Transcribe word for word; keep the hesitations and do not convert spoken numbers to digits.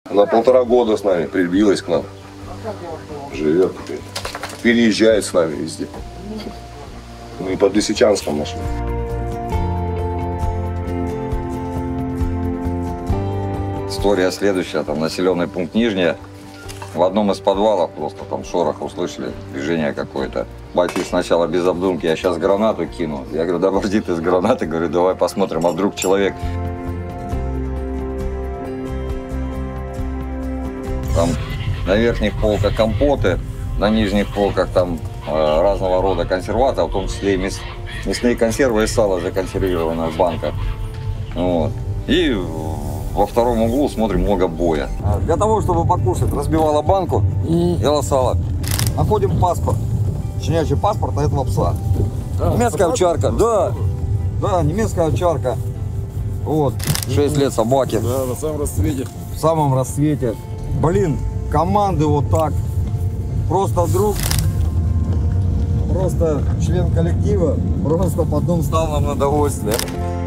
Она полтора года с нами прибилась к нам. Живет теперь. Переезжает с нами везде. Мы под Лисичанском нашли. История следующая, там населенный пункт Нижняя. В одном из подвалов просто там шорох услышали, движение какое-то. Бойцы сначала без обдумки, я сейчас гранату кину. Я говорю, да подожди ты с гранаты, говорю, давай посмотрим, а вдруг человек. Там на верхних полках компоты, на нижних полках там э, разного рода консерваты, в том числе и мяс, мясные консервы и сало законсервированное в банках. Вот. И во втором углу смотрим много боя. Для того, чтобы покушать, разбивала банку, ела сало. Находим паспорт, щенячий паспорт на этого пса. Да, немецкая овчарка, да, да, немецкая овчарка. Вот, шесть лет собаке. Да, на самом расцвете. В самом расцвете. Блин, команды вот так. Просто друг, просто член коллектива, просто потом стал нам на удовольствие.